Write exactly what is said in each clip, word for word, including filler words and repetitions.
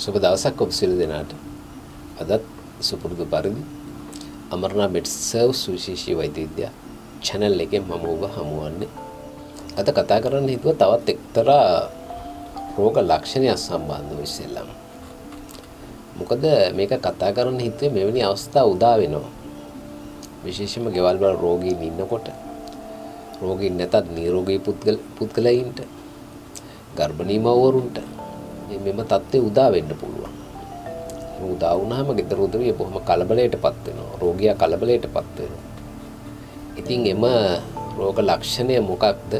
සුබ දවසක් ඔබ සියලු දෙනාට. අදත් සුපුරුදු පරිදි අමරණා මෙඩ් සර්ව් සුවිශේෂී වෛද්‍ය විද්‍යා channel එකෙන් මම ඔබ හමුවන්නේ. අද කතා කරන්න හිතුව තවත් එක්තරා රෝග ලක්ෂණයක් සම්බන්ධව ඉස්සෙල්ලාම. මොකද මේක කතා කරන්න හිතුවේ මෙවැනි අවස්ථා උදා වෙනවා. විශේෂයෙන්ම ගෙවල් වල රෝගීන් ඉන්නකොට රෝගීන් නැතත් නිරෝගී පුද්ගල පුද්ගලයින්ට ගර්භණී මව්වරුන්ට මෙම තත්ත්වය උදා වෙන්න පුළුවන්. ඒ උදා වුණාම ගෙදර උදවිය බොහොම කලබලයටපත් වෙනවා. රෝගියා කලබලයටපත් වෙනවා. ඉතින් එම රෝග ලක්ෂණය මොකක්ද?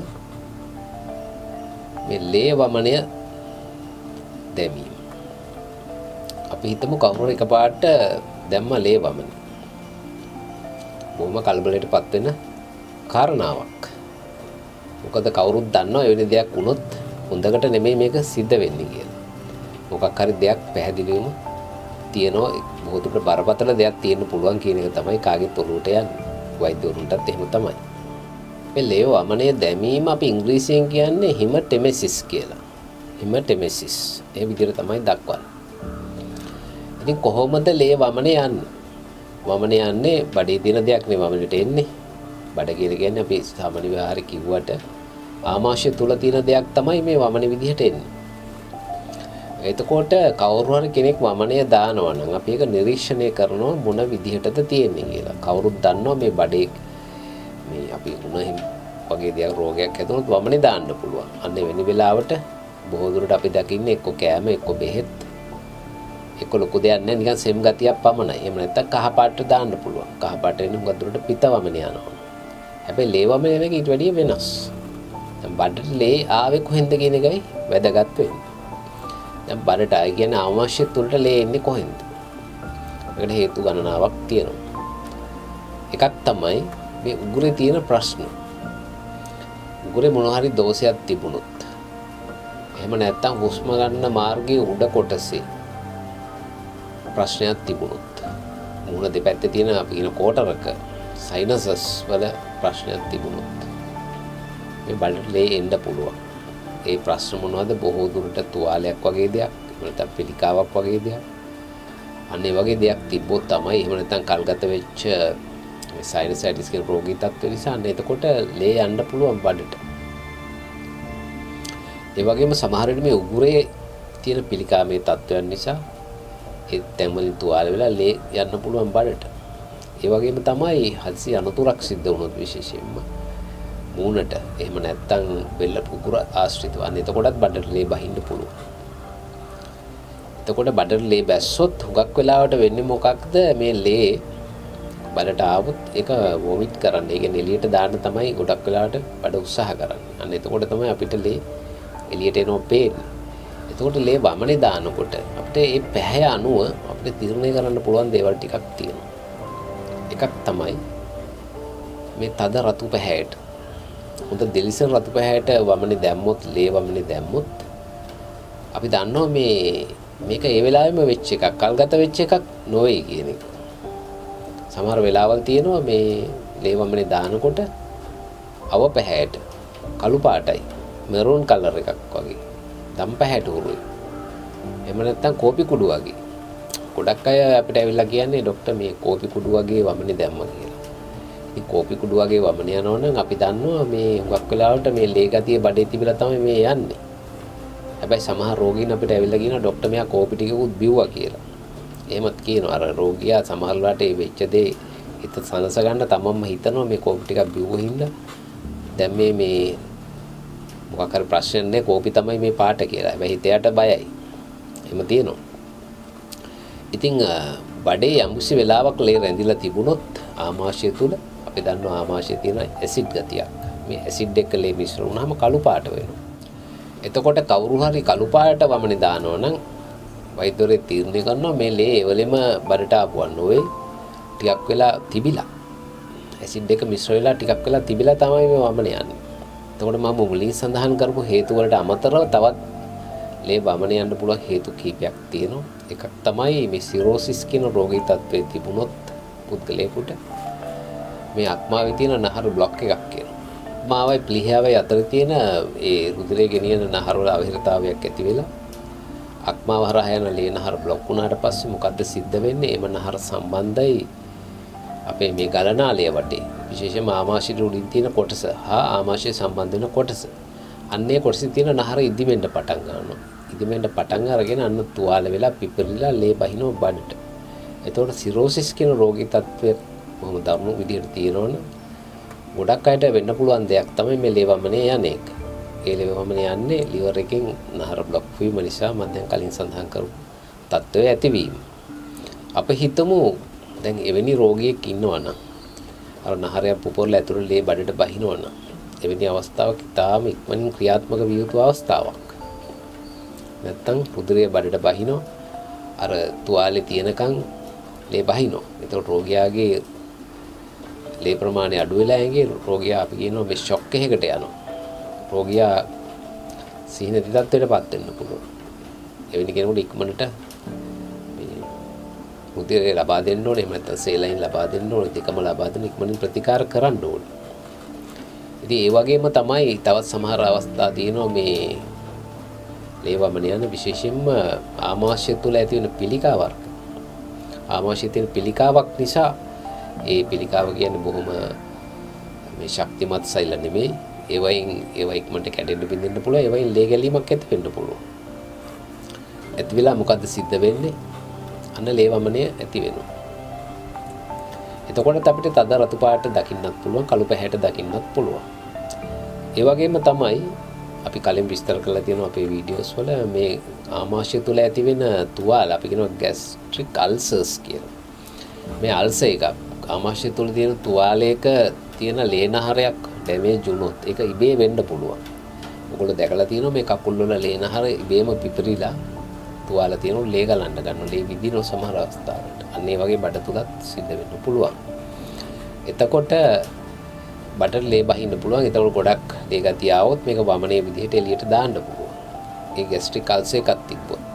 මේ ලේ වමනය දැමීම. අපි හිතමු කවුරු එකපාරට දැම්ම ලේ වමන. බොහොම කලබලයටපත් වෙන කාරණාවක්. මොකද කවුරුත් දන්නවා එවැනි දෙයක් වුණොත් හොඳකට නෙමෙයි මේක සිද්ධ වෙන්නේ කියලා. මොකක් හරි දෙයක් පැහැදිලිවම තියෙනවා, බොහෝ දුරට බරපතල දෙයක් තියෙන්න පුළුවන් කියන එක තමයි කාගෙත් ඔළුවට යන්නේ. වෛද්‍යවරුන්ටත් එහෙම තමයි. මේ ලේ වමනය දැමීම අපි ඉංග්‍රීසියෙන් කියන්නේ හිමටෙමෙසිස් කියලා. හිමටෙමෙසිස්. ඒ විදිහට තමයි දක්වන්නේ. ඉතින් කොහොමද ලේ වමනය යන්නේ? වමනය යන්නේ බඩේ තියෙන දෙයක් නේ වමනට එන්නේ. බඩ කියලා කියන්නේ අපි සාමාන්‍ය විහාරේ කිව්වට ආමාශය තුල තියෙන දෙයක් තමයි මේ වමන විදිහට එන්නේ. එතකොට කවුරු හරි කෙනෙක් වමනය දානවා නම් අපි ඒක නිරීක්ෂණය කරනවා මොන විදිහටද තියෙන්නේ කියලා. කවුරුත් දන්නවා මේ බඩේ මේ අපි උණ වගේ දෙයක් රෝගයක් හැදුනොත් වමනේ දාන්න පුළුවන්. අන්න වෙන වෙලාවට බොහෝ දුරට අපි දකින්නේ එක්ක කෑම එක්ක බෙහෙත් එක්ක ලොකු දෙයක් නැහැ, නිකන් සෙම් ගතියක් පමණයි. එහෙම නැත්නම් කහ පාටට දාන්න පුළුවන්. කහ පාට එන හුඟක් දුරට පිත වමනේ යනවා. හැබැයි ලේ වමනේ එක ඊට වැඩිය වෙනස්. දැන් බඩට ලේ ආවේ කොහෙන්ද කියන එකයි වැදගත් වෙන්නේ. දැන් බඩට ආයි කියන්නේ අවශ්‍ය තුලට ලේ එන්නේ කොහෙන්ද? ඒකට හේතු ගණනාවක් තියෙනවා. එකක් තමයි මේ උගුරේ තියෙන ප්‍රශ්න. උගුරේ මොන හරි දෝෂයක් තිබුණොත්, එහෙම නැත්නම් හුස්ම ගන්න මාර්ගයේ උඩ කොටසේ ප්‍රශ්නයක් තිබුණොත්, මුහුණ දෙපැත්තේ තියෙන අපි කියන කෝටරක සයිනසස් වල ප්‍රශ්නයක් තිබුණොත් මේ බඩට ලේ එන්න පුළුවන්. ඒ ප්‍රශ්න මොනවද? බොහෝ දුරට තුවාලයක් වගේ දෙයක්, එහෙම නැත්නම් පිළිකාවක් වගේ දෙයක්. අන්න ඒ වගේ දෙයක් තිබ්බොත් තමයි, එහෙම නැත්නම් කල්ගත වෙච්ච මේ සයිනසයිටිස් කියන රෝගී තත්ත්ව නිසා අන්න එතකොට ලේ යන්න පුළුවන් බඩට. ඒ වගේම සමහර විට මේ උගුරේ තියෙන පිළිකාමේ තත්ත්වයන් නිසා ඒ තැන් වලින් තුවාල වෙලා ලේ යන්න පුළුවන් බඩට. ඒ වගේම තමයි හදිසි අනතුරක් සිද්ධ වුණොත් විශේෂයෙන්ම මූණට, එහෙම නැත්නම් බෙල්ල උගුර ආශ්‍රිතව අන්න එතකොටත් බඩට ලේ බහින්න පුළුවන්. එතකොට බඩට ලේ බැස්සොත් හුඟක් වෙලාවට වෙන්නේ මොකක්ද? මේ ලේ බඩට ආවොත් ඒක වොමිට් කරන්න. ඒ කියන්නේ එළියට දාන්න තමයි ගොඩක් වෙලාවට බඩ උත්සාහ කරන්නේ. අන්න එතකොට තමයි අපිට ලේ එළියට එනවා පේන්නේ. එතකොට ලේ වමනේ දානකොට අපිට මේ පැහැ අනුව අපිට තීරණය කරන්න පුළුවන් දේවල් ටිකක් තියෙනවා. එකක් තමයි මේ තද රතු පැහැයට, හොඳ දෙලිසර රතු පැහැයට වමනේ දැම්මොත්, ලේ වමනේ දැම්මොත් අපි දන්නවා මේ මේක ඒ වෙලාවෙම වෙච්ච එකක්, කල්ගත වෙච්ච එකක් නොවේ කියන එක. සමහර වෙලාවල් තියෙනවා මේ ලේ වමනේ දානකොට අව පැහැයට කළු පාටයි, මෙරූන් කලර් එකක් වගේ දම් පැහැයට උරුයි. එහෙම නැත්නම් කෝපි කුඩු වගේ. ගොඩක් අය අපිට ඇවිල්ලා කියන්නේ ડોක්ටර් මේ කෝපි කුඩු වගේ වමනේ දැම්මා කියලා. ඉතින් කෝපි කුඩු වගේ වමනේ යනවනම් අපි දන්නවා මේ හුඟක් වෙලාවට මේ ලේ ගතිය බඩේ තිබිලා තමයි මේ යන්නේ. හැබැයි සමහර රෝගීන් අපිට ඇවිල්ලා කියනවා ડોක්ටර් මෙයා කෝපි ටිකකුත් බිව්වා කියලා. එහෙමත් කියනවා. අර රෝගියා සමහර වෙලාවට මේ වෙච්ච දේ හිත සනස ගන්න තමන්ම හිතනවා මේ කෝපි ටිකක් බිව්ව හින්දා දැන් මේ මේ මොකක් හරි ප්‍රශ්න නැහැ, කෝපි තමයි මේ පාට කියලා. හැබැයි හිතයට බයයි. එහෙම තියෙනවා. ඉතින් බඩේ යම්කිසි වෙලාවක් ලේ රැඳිලා තිබුණොත් ආමාශය තුල අපි දන්නවා ආමාශයේ තියෙන ඇසිඩ් ගතියක්. මේ ඇසිඩ් එක්ක ලේ මිශ්‍ර වුණාම කළු පාට වෙනවා. එතකොට කවුරු හරි කළු පාට වමනේ දානවා නම් වෛද්‍යවරයෙක් තීරණය කරනවා මේ ලේ එවලෙම බඩට ආපුවා නොවේ, ටිකක් වෙලා තිබිලා ඇසිඩ් එක මිශ්‍ර වෙලා ටිකක් වෙලා තිබිලා තමයි මේ වමනේ යන්නේ. එතකොට මම මුලින් සඳහන් කරපු හේතු වලට අමතරව තවත් ලේ වමනේ යන්න පුළුවන් හේතු කීපයක් තියෙනවා. එකක් තමයි මේ සිරෝසිස් කියන රෝගී තත්ත්වයේ තිබුණොත් පුද්ගලයෙකුට මේ අක්මාවේ තියෙන නහර බ්ලොක් එකක් කියනවා. මාවයි ප්ලිහාවයි අතර තියෙන ඒ රුධිරය ගෙනියන නහර වල අවහිරතාවයක් ඇති වෙලා අක්මාව හරහා යන ලේ නහර બ્લોක් වුණාට පස්සේ මොකද්ද සිද්ධ වෙන්නේ? එම නහර සම්බන්ධයි අපේ මේ ගලනාලය වටේ විශේෂයෙන්ම ආමාශයට උඩින් තියෙන කොටස හා ආමාශය සම්බන්ධ වෙන කොටස. අන්නේ කොටසේ තියෙන නහර ඉදිමෙන්න පටන් ගන්නවා. ඉදිමෙන්න පටන් අරගෙන අන්න තුවාල වෙලා පිපිරිලා ලේ බහිනවා බඩට. එතකොට සිරෝසිස් කියන රෝගී තත්ත්වය බොහොම දරුණු විදිහට තියෙනවනේ. ගොඩක් අයට වෙන්න පුළුවන් දෙයක් තමයි මේ ලේ වමනේ යන්නේ. ඒ ලේ වමනේ යන්නේ liver එකෙන් නහර બ્લોක් වීම නිසා මම දැන් කලින් සඳහන් කරපු තත්ත්වය ඇතිවීම. අප හිතමු දැන් එවැනි රෝගියෙක් ඉන්නවා නම් අර නහරය පුපුරලා ඇතුළේ ලේ බඩට බහිනවා නම් එවැනි අවස්ථාවක් ඉතාම ඉක්මනින් ක්‍රියාත්මක විය යුතු අවස්ථාවක්. නැත්තම් රුධිරය බඩට බහිනවා අර තුවාලේ තියෙනකන් ලේ බහිනවා. ඒතකොට රෝගියාගේ ලේ ප්‍රමාණය අඩු වෙලා ඇඟේ රෝගියා අපි කියනවා මේ ෂොක් එකකට යනවා. රෝගියා සීන දිදත්වයටපත් වෙන්න පුළුවන්. එවැනි කෙනෙකුට ඉක්මනට රුධිරය ලබා දෙන්න ඕනේ. එහෙම නැත්නම් සේලයින් ලබා දෙන්න ඕනේ. දෙකම ලබා දෙන්න ඉක්මනින් ප්‍රතිකාර කරන්න ඕනේ. ඉතින් ඒ වගේම තමයි තවත් සමහර අවස්ථා තියෙනවා මේ ලේ වමන යන විශේෂයෙන්ම ආමාශය තුළ ඇති වෙන පිළිකා වර්ග. ආමාශයේ තියෙන පිළිකාවක් නිසා ඒ පිළිකාව කියන්නේ බොහොම මේ ශක්තිමත් සෛල නෙමෙයි. ඒ වයින් ඒ වයි ඉක්මනට කැඩෙන්න බින්දෙන්න පුළුවන්. ඒ වයින් ලේ ගැලීමක් ඇති වෙන්න පුළුවන්. ඇති වෙලා මොකද්ද සිද්ධ වෙන්නේ? අන්න ලේ වමනය ඇති වෙනවා. එතකොට අපිට තද රතු පාට දකින්නත් පුළුවන්, කළු පැහැයට දකින්නත් පුළුවන්. ඒ වගේම තමයි අපි කලින් විස්තර කරලා තියෙනවා අපේ වීඩියෝස් වල මේ ආමාශය තුළ ඇති වෙන තුවාල අපි කියනවා gastric ulcers කියලා. මේ අල්සර් එක ආමාශය තුළ තියෙන තුවාලයක තියෙන ලේ නහරයක් ඩැමේජ් වුණොත් ඒක ඉබේ වෙන්න පුළුවන්. ඔයගොල්ලෝ දැකලා තියෙනවා මේ කකුල් වල ලේ නහර ඉබේම පිපිරිලා තුවාල තියෙන ලේ ගලන්න ගන්නවා. ලේ විදින සමහර අවස්ථාවලට. අන්න ඒ වගේ බඩ තුලත් සිද්ධ වෙන්න පුළුවන්. එතකොට බඩට ලේ බහින්න පුළුවන්. එතකොට ගොඩක් ලේ ගතිය આવොත් මේක වමනේ විදිහට එළියට දාන්න පුළුවන්. ඒ ગેස්ට්‍රික් අල්සර් එකක් තිබ්බොත්.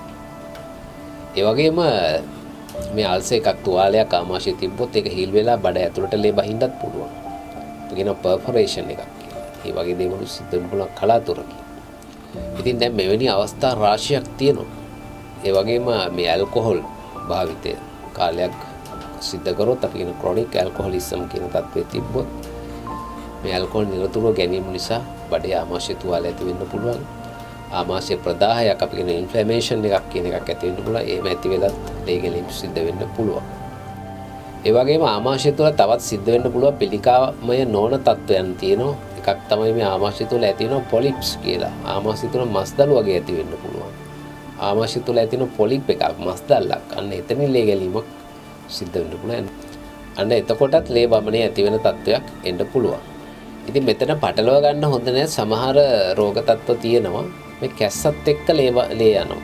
ඒ වගේම මේ අල්සර් එකක් තුවාලයක් ආමාශයේ තිබ්බොත් ඒක හීල් වෙලා බඩ ඇතුළට ලේ බහින්නත් පුළුවන්. ඒක කියන පර්ෆොරේෂන් එකක් කියලා. ඒ වගේ දේවල් සිද්ධ වෙන්න පුළුවන් කලාතුරකින්. ඉතින් දැන් මෙවැනි අවස්ථා රාශියක් තියෙනවා. ඒ වගේම මේ ඇල්කොහොල් භාවිතය කාලයක් සිද්ධ කරොත් අපි කියන ක්‍රොනික් ඇල්කොහොලිසම් කියන තත්ත්වයේ තිබ්බොත් මේ ඇල්කොහොල් නිරතුරුව ගැනීම නිසා බඩේ ආමාශය තුවාල ඇති වෙන්න පුළුවන්. ආමාශය ප්‍රදාහයක් අපි කියන ඉන්ෆ්ලැමේෂන් එකක් කියන එකක් ඇති වෙන්න පුළුවන්. එහෙම ඇති වෙලත් ලේ ගැලීම සිද්ධ වෙන්න පුළුවන්. ඒ වගේම ආමාශය තුළ තවත් සිද්ධ වෙන්න පුළුවන් පිළිකාමය නොවන තත්ත්වයන් තියෙනවා. එකක් තමයි මේ ආමාශය තුළ ඇති වෙන පොලිප්ස් කියලා. ආමාශය තුළ මස්දළු වගේ ඇති වෙන්න පුළුවන්. ආමාශය තුළ ඇති වෙන පොලිප් එකක් මස්දල්ලක්. අන්න එතනින් ලේ ගැලීමක් සිද්ධ වෙන්න පුළුවන්. අන්න එතකොටත් ලේ වමනේ ඇති වෙන තත්ත්වයක් එන්න පුළුවන්. ඉතින් මෙතන පටලවා ගන්න හොඳ නැහැ. සමහර රෝග තත්ත්ව තියෙනවා මේ කැස්සත් එක්ක ලේ ලේ යනවා.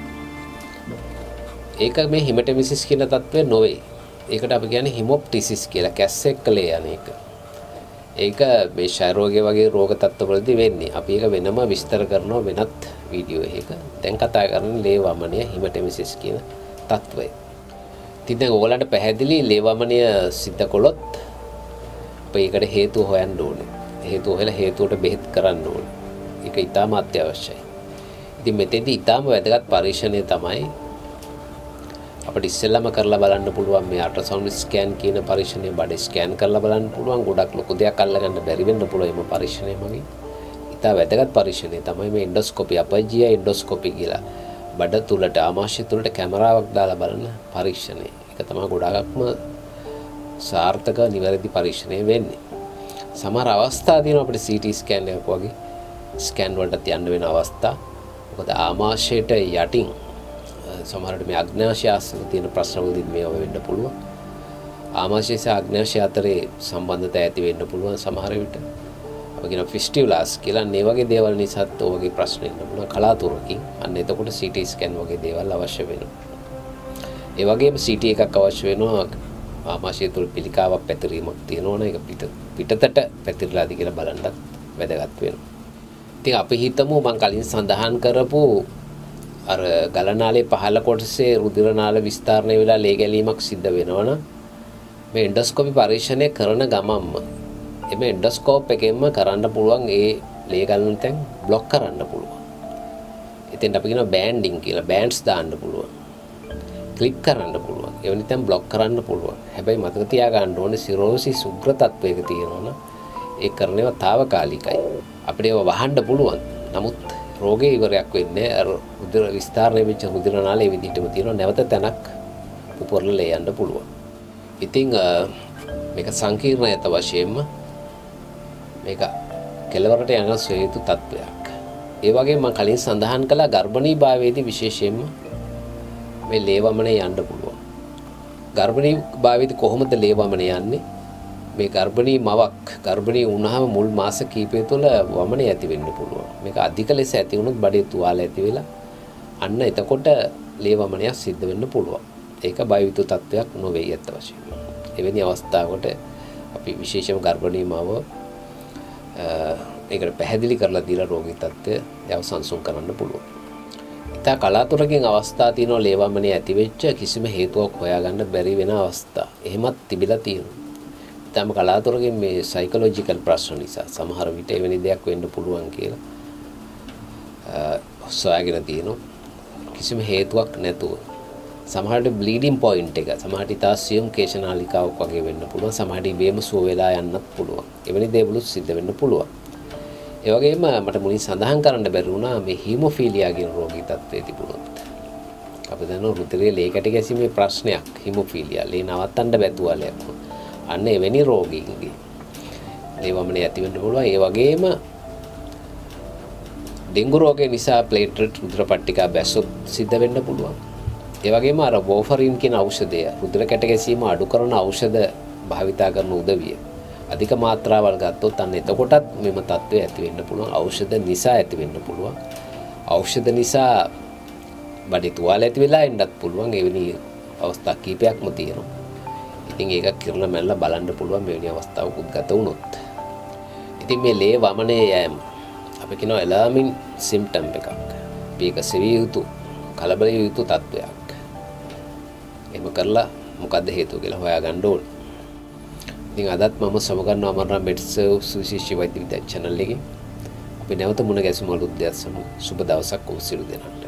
ඒක මේ හිමටෙමිසිස් කියන තත්ත්වය නොවේ. ඒකට අපි කියන්නේ හිමොප්ටිසිස් කියලා. කැස්ස එක්ක ලේ යන එක. ඒක මේ ක්ෂය රෝගය වගේ රෝග තත්ත්වවලදී වෙන්නේ. අපි ඒක වෙනම විස්තර කරනවා වෙනත් වීඩියෝ එකක. දැන් කතා කරන්නේ ලේ වමනය හිමටෙමිසිස් කියන තත්ත්වය. ඉතින් දැන් ඕගලන්ට පැහැදිලි ලේ වමනය සිද්ධ කළොත් අපි ඒකට හේතු හොයන්න ඕනේ. හේතු හොයලා හේතුවට බෙහෙත් කරන්න ඕනේ. ඒක ඉතාම අත්‍යවශ්‍යයි. ඉතින් මෙතෙන්දී ඉතාම වැදගත් පරීක්ෂණය තමයි අපිට ඉස්සෙල්ලාම කරලා බලන්න පුළුවන් මේ අල්ට්‍රාසවුන්ඩ් ස්කෑන් කියන පරීක්ෂණය බඩ ස්කෑන් කරලා බලන්න පුළුවන්. ගොඩක් ලොකු දෙයක් අල්ලගන්න බැරි වෙන්න පුළුවන් මේ පරීක්ෂණය මගින්. ඉතා වැදගත් පරීක්ෂණය තමයි මේ එන්ඩොස්කෝපි අපජියා එන්ඩොස්කෝපි කියලා. බඩ තුලට ආමාශය තුලට කැමරාවක් දාලා බලන පරීක්ෂණය. ඒක තමයි ගොඩාක්ම සාර්ථක නිවැරදි පරීක්ෂණය වෙන්නේ. සමහර අවස්ථා තියෙනවා අපිට සී ටී ස්කෑන් එකක් වගේ ස්කෑන් වලට යන්න වෙන අවස්ථා. මොකද ආමාශයට යටින් සමහරට මේ අග්නාශය අස්සන තියෙන ප්‍රශ්නවලදී මේව වෙන්න පුළුවන්. ආමාශය සහ අග්නාශය අතරේ සම්බන්ධතාවය ඇති වෙන්න පුළුවන් සමහර විට. අපි කියන ෆිස්ටියුලාස් කියලා මේ වගේ දේවල් නිසාත් ඔය වගේ ප්‍රශ්න එන්න පුළුවන් කලාතුරකින්. අන්න එතකොට සී ටී ස්කෑන් වගේ දේවල් අවශ්‍ය වෙනවා. ඒ වගේම සී ටී එකක් අවශ්‍ය වෙනවා ආමාශය තුළ පිළිකාවක් පැතිරීමක් තියෙනවනේ ඒක පිට පිටතට පැතිරලාද කියලා බලන්නත් වැදගත් වෙනවා. ඉතින් අපි හිතමු මම කලින් සඳහන් කරපු අර ගලනාලේ පහළ කොටසේ රුධිර නාල විස්තරණය වෙලා ලේ ගැලීමක් සිද්ධ වෙනවනම් මේ එන්ඩොස්කෝපි පරීක්ෂණය කරන ගමන්ම එමේ එන්ඩොස්කෝප් එකෙන්ම කරන්න පුළුවන් ඒ ලේ ගලන තැන් બ્લોක් කරන්න පුළුවන්. එතෙන්ට අපි කියනවා බෑන්ඩින් කියලා. බෑන්ඩ්ස් දාන්න පුළුවන්. ක්ලික් කරන්න පුළුවන්. එවැනි තැන් බ්ලොක් කරන්න පුළුවන්. හැබැයි මතක තියාගන්න ඕනේ සිරෝසිස් උග්‍ර තත්වයක තියෙනවනේ ඒ කරන ඒවා తాවකාලිකයි. අපිට ඒවා වහන්න පුළුවන්. නමුත් රෝගේ ඉවරයක් වෙන්නේ අර රුධිර විස්තරණය වෙච්ච රුධිර නාලයේ විදිහටම තියෙනවා. නැවත තැනක් උපරලේ යන්න පුළුවන්. ඉතින් මේක සංකීර්ණයත වශයෙන්ම මේක කෙලවරට යන සොයුතු තත්වයක්. ඒ වගේම මම කලින් සඳහන් කළා ගර්භණී භාවයේදී විශේෂයෙන්ම මේ ලේ වමනේ යන්න පුළුවන්. ගර්භණී භාවයේදී කොහොමද ලේ වමනේ යන්නේ? මේ ගර්භණී මවක් ගර්භණී වුණාම මුල් මාස කිහිපය තුළ වමනේ ඇති වෙන්න පුළුවන්. මේක අධික ලෙස ඇති වුණොත් බඩේ තුවාල ඇති වෙලා අන්න එතකොට ලේ වමනයක් සිද්ධ වෙන්න පුළුවන්. ඒක බයවිතු තත්වයක් නොවේ යත් වශයෙන්. එවැනි අවස්ථාවකට අපි විශේෂම ගර්භණී මව ඒකට පැහැදිලි කරලා දීලා රෝගී තත්ත්වය යව සංසුන් කරන්න පුළුවන්. ඉතා කලාතුරකින් අවස්ථා තියෙනවා ලේ වමනේ ඇති වෙච්ච කිසිම හේතුවක් හොයාගන්න බැරි වෙන අවස්ථා. එහෙමත් තිබිලා තියෙනවා. ඉතාලම කලාතුරකින් මේ සයිකොලොජිකල් ප්‍රශ්න නිසා සමහර විට එවැනි දෙයක් වෙන්න පුළුවන් කියලා සොයාගෙන තියෙනවා. කිසිම හේතුවක් නැතුව සමහරට බ්ලීඩින් පොයින්ට් එක සමහරට ඉතා සියුම් කේශනාලිකාවක් වගේ වෙන්න පුළුවන්. සමහරට ඉබේම සුව වෙලා යන්නත් පුළුවන්. එවැනි දේවලුත් සිද්ධ වෙන්න පුළුවන්. ඒ වගේම මට මුලින් සඳහන් කරන්න බැරි වුණා මේ හීමොෆීලියා කියන රෝගී තත්ත්වයේ තිබුණොත්. අපි දන්නවා රුධිරයේ ලේ කැටි ගැසීමේ ප්‍රශ්නයක් හීමොෆීලියා. ලේ නවත්තන්න බැතුවලයක්. අන්න එවැනි රෝගීන්ගේ ලේ වමනේ ඇති වෙන්න පුළුවන්. ඒ වගේම ඩෙන්ගු රෝගය නිසා ප්ලේට්ලට් රුධිර පට්ටිකා බැස්සොත් සිද්ධ වෙන්න පුළුවන්. ඒ වගේම අර වෝෆරින් කියන ඖෂධය රුධිර කැට ගැසීම අඩු කරන ඖෂධ භාවිතා කරන උදවිය අධික මාත්‍රාවල් ගත්තොත් අන්න එතකොටත් මෙම තත්ත්වය ඇති වෙන්න පුළුවන්. ඖෂධ නිසා ඇති වෙන්න පුළුවන්. ඖෂධ නිසා බඩේ තුවාල ඇති වෙලා එන්නත් පුළුවන්. එවැනි අවස්ථා කීපයක්ම තියෙනවා. ඉතින් ඒක කිරණ මැල්ල බලන්න පුළුවන් මෙවැනි අවස්ථාවක් උද්ගත වුණොත්. ඉතින් මේ ලේ වමනේ යෑම අපි කියනවා ඇලාමින් සිම්ප්ටම් එකක්. මේක සෙවිය යුතු කලබල යුතු තත්වයක්. එහෙම කරලා මොකද්ද හේතුව කියලා හොයාගන්න ඕනේ. ඉතින් අදත් මම සමගන්නවා අමරණ මෙඩ්සර්ව් සුවිශේෂී වෛද්‍ය විද්‍යා channel එකේ. අපි නැවත මුණ ගැසමු අලුත් දෙයක් සමග. සුබ දවසක් ඔබ සියලු දෙනාට.